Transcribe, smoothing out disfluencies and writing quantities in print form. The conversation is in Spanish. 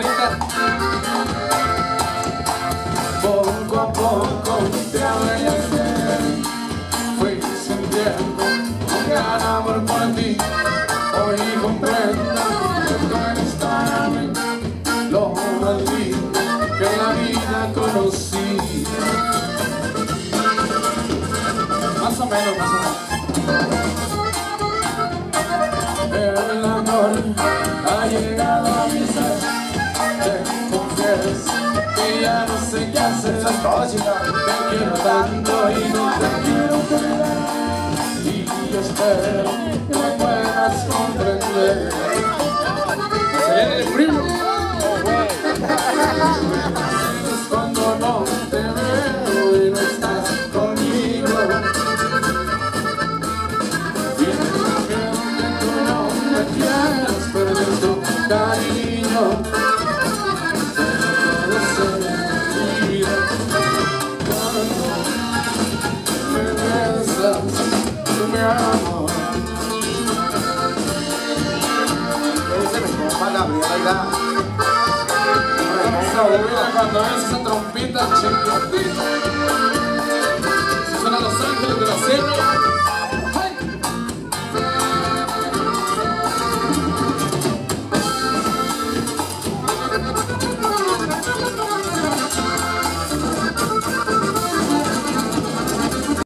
Poco a poco te alejaste, fui sintiendo un gran amor por ti. Hoy comprendo que tú eres para mí lo más lindo que en la vida conocí. Más o menos, más o menos. El amor ha llegado a mi ser. Te confieso que ya no sé qué hacer. Te quiero tanto y no te quiero perder. Y yo espero que me puedas comprender. Se viene el primo. Cuando no te veo y no estás conmigo, y creo que tú no me quieres perder tu cariño. Pero puede ser vida cuando me besas, mi amor. Ese me compa Gabriel, oiga.